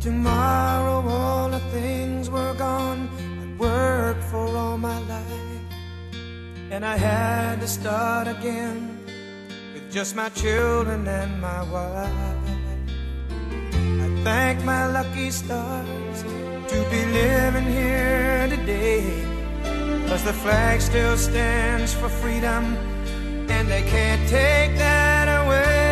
tomorrow all the things were gone I'd worked for all my life, and I had to start again with just my children and my wife. I thank my lucky stars to be living here today, 'cause the flag still stands for freedom, and they can't take that away.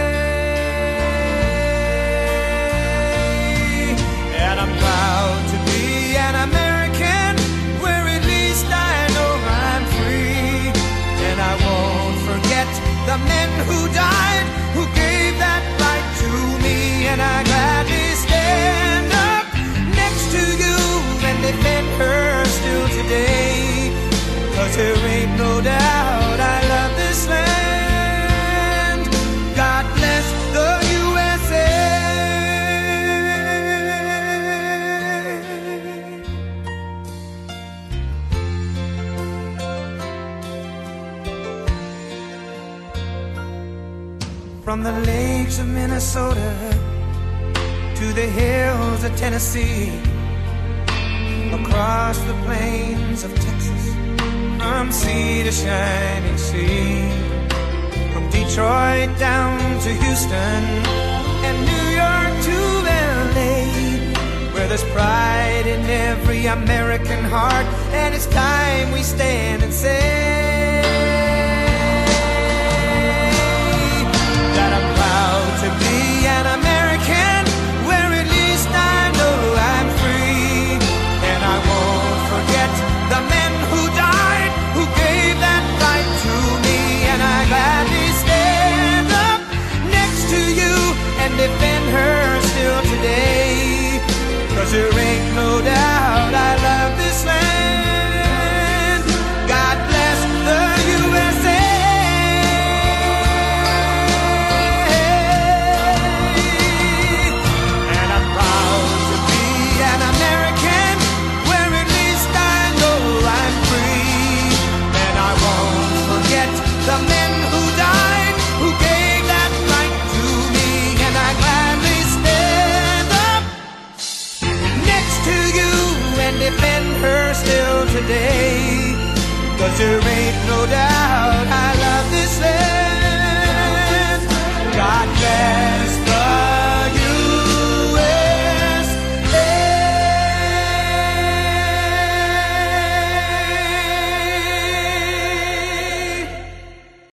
And I'm proud to be an American, where at least I know I'm free. And I won't forget the men who died, who gave that right to me. And I gladly stand up next to you and defend her still today, 'cause there ain't no doubt I love this land. God bless the USA. From the lakes of Minnesota to the hills of Tennessee, across the plains of Texas, from sea to shining sea, from Detroit down to Houston and New York to LA, where there's pride in every American heart, and it's time we stand and say that I'm proud to be an American, where at least I know I'm free. And I won't forget the men who died, who gave that right to me. And I gladly stand up next to you and defend her still today, 'cause there ain't no doubt I love this land. God bless the USA. The men who died, who gave that right to me. And I gladly stand up next to you and defend her still today, 'cause there ain't no doubt I love this land. God bless